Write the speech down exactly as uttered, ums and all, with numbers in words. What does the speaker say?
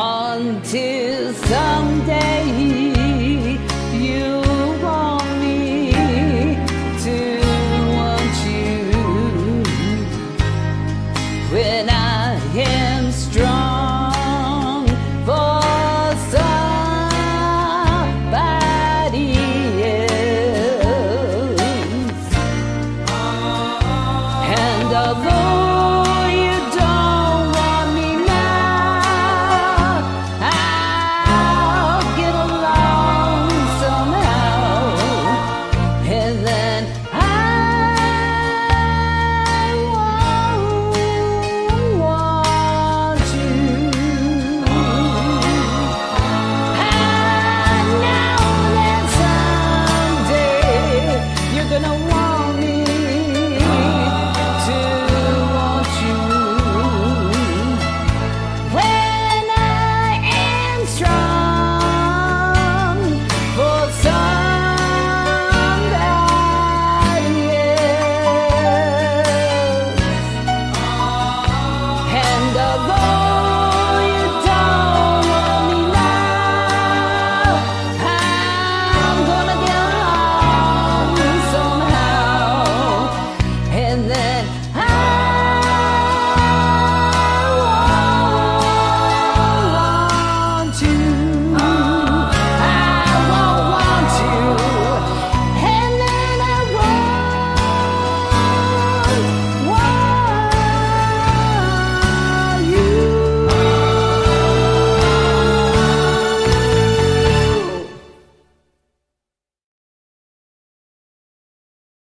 until someday you want me to want you when I am strong for somebody else. And although you don't want me now, I'll get along somehow, and then I won't want you. I know that someday you're gonna want me to want you when I am strong for somebody else. And although